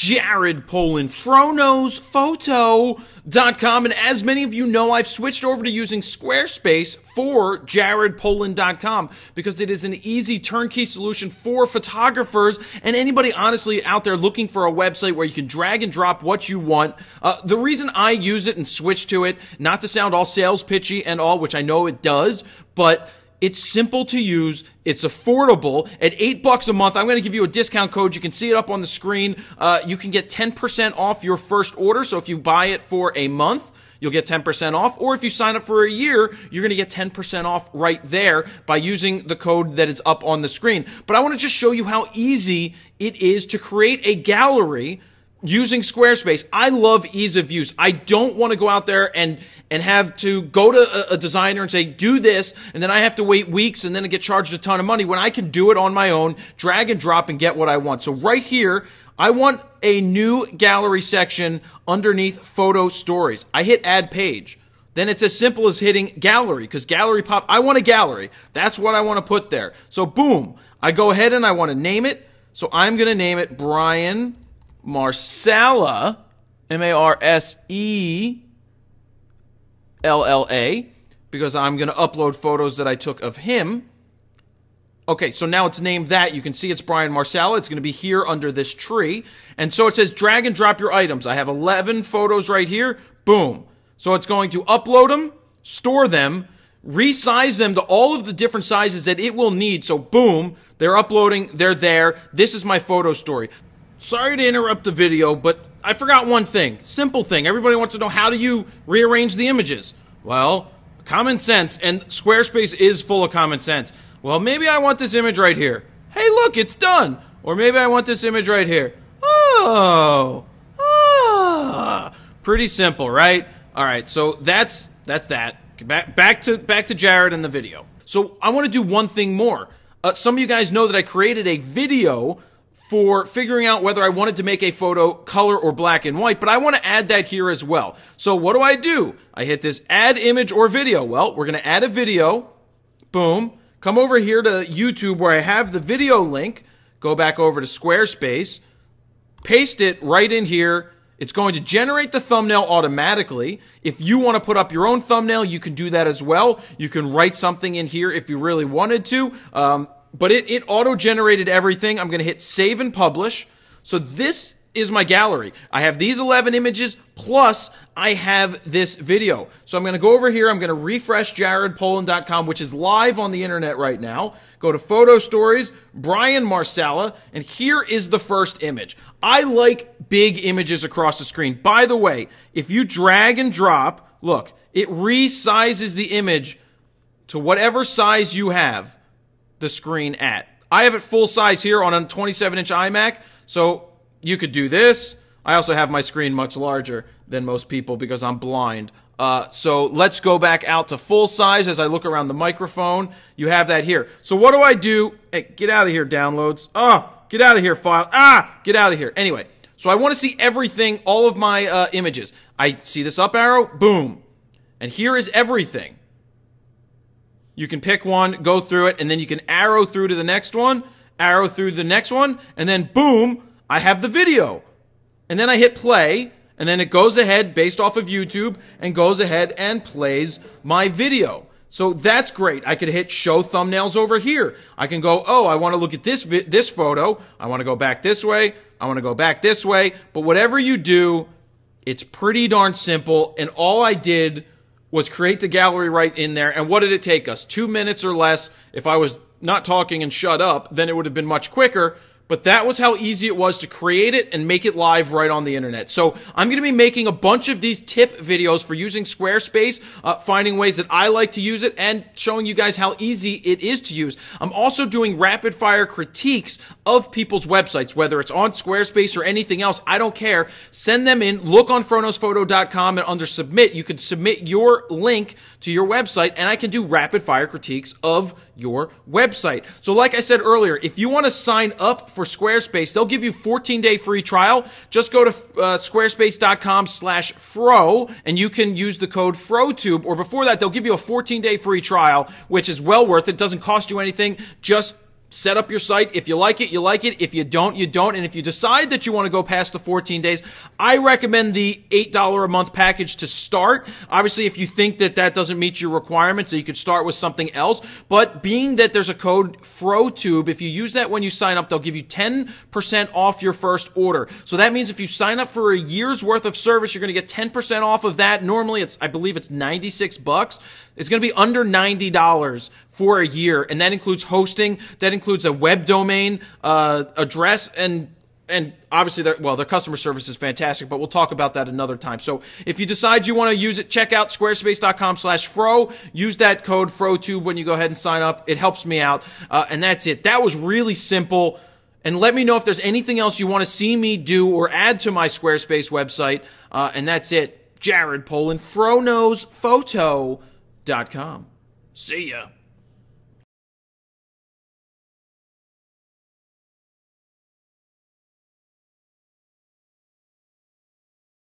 Jared Polin, FroKnowsPhoto.com, and as many of you know, I've switched over to using Squarespace for JaredPolin.com because it is an easy turnkey solution for photographers and anybody honestly out there looking for a website where you can drag and drop what you want. The reason I use it and switch to it, not to sound all sales pitchy and all, which I know it does, but it's simple to use. It's affordable. At $8 a month, I'm going to give you a discount code. You can see it up on the screen. You can get 10% off your first order. So if you buy it for a month, you'll get 10% off. Or if you sign up for a year, you're going to get 10% off right there by using the code that is up on the screen. But I want to just show you how easy it is to create a gallery using Squarespace. I love ease of use. I don't want to go out there and have to go to a designer and say, do this, and then I have to wait weeks and then I get charged a ton of money when I can do it on my own, drag and drop and get what I want. So right here, I want a new gallery section underneath photo stories. I hit add page. Then it's as simple as hitting gallery, because gallery pop, I want a gallery. That's what I want to put there. So boom, I go ahead and I want to name it. So I'm going to name it Brian Marsella, M-A-R-S-E-L-L-A, because I'm going to upload photos that I took of him. Okay, so now it's named that. You can see it's Brian Marsella. It's going to be here under this tree. And so it says drag and drop your items. I have 11 photos right here. Boom. So it's going to upload them, store them, resize them to all of the different sizes that it will need. So boom, they're uploading, they're there. This is my photo story. Sorry to interrupt the video, but I forgot one thing. Simple thing. Everybody wants to know, how do you rearrange the images? Well, common sense, and Squarespace is full of common sense. Well, maybe I want this image right here. Hey, look, it's done. Or maybe I want this image right here. Oh. Pretty simple, right? All right, so that's that. Back to Jared and the video. So I want to do one thing more. Some of you guys know that I created a video for figuring out whether I wanted to make a photo color or black and white, but I want to add that here as well. So what do? I hit this add image or video. Well, we're going to add a video. Boom. Come over here to YouTube where I have the video link. Go back over to Squarespace. Paste it right in here. It's going to generate the thumbnail automatically. If you want to put up your own thumbnail, you can do that as well. You can write something in here if you really wanted to. But it auto-generated everything. I'm going to hit save and publish. So this is my gallery. I have these 11 images, plus I have this video. So I'm going to go over here. I'm going to refresh JaredPolin.com, which is live on the internet right now. Go to Photo Stories, Brian Marsella, and here is the first image. I like big images across the screen. By the way, if you drag and drop, look, it resizes the image to whatever size you have the screen at. I have it full size here on a 27-inch iMac, so you could do this. I also have my screen much larger than most people because I'm blind. So let's go back out to full size as I look around the microphone. You have that here. So what do? Hey, get out of here, downloads. Oh, get out of here, file. Get out of here. Anyway, so I want to see everything, all of my images. I see this up arrow, boom. And here is everything. You can pick one, go through it, and then you can arrow through to the next one, arrow through the next one, and then boom, I have the video. And then I hit play, and then it goes ahead based off of YouTube and goes ahead and plays my video. So that's great. I could hit show thumbnails over here. I can go, oh, I want to look at this photo. I want to go back this way. I want to go back this way. But whatever you do, it's pretty darn simple, and all I did was create the gallery right in there. And what did it take us? 2 minutes or less. If I was not talking and shut up, then it would have been much quicker. But that was how easy it was to create it and make it live right on the internet. So I'm going to be making a bunch of these tip videos for using Squarespace, finding ways that I like to use it, and showing you guys how easy it is to use. I'm also doing rapid fire critiques of people's websites, whether it's on Squarespace or anything else. I don't care. Send them in. Look on FroKnowsPhoto.com, and under submit, you can submit your link to your website, and I can do rapid fire critiques of your website. So like I said earlier, if you want to sign up for Squarespace, they'll give you 14-day free trial. Just go to squarespace.com/fro and you can use the code FROTUBE, or before that, they'll give you a 14-day free trial, which is well worth it. It doesn't cost you anything. Just set up your site. If you like it, you like it. If you don't, you don't. And if you decide that you want to go past the 14 days, I recommend the $8 a month package to start. Obviously, if you think that that doesn't meet your requirements, so you could start with something else. But being that there's a code FroTube, if you use that when you sign up, they'll give you 10% off your first order. So that means if you sign up for a year's worth of service, you're going to get 10% off of that. Normally, I believe it's $96. It's going to be under $90 for a year, and that includes hosting, that includes a web domain address, and obviously, their customer service is fantastic, but we'll talk about that another time. So if you decide you want to use it, check out squarespace.com/fro. Use that code FroTube when you go ahead and sign up. It helps me out, and that's it. That was really simple. And let me know if there's anything else you want to see me do or add to my Squarespace website. And that's it. Jared Polin, FroKnowsPhoto.com. See ya.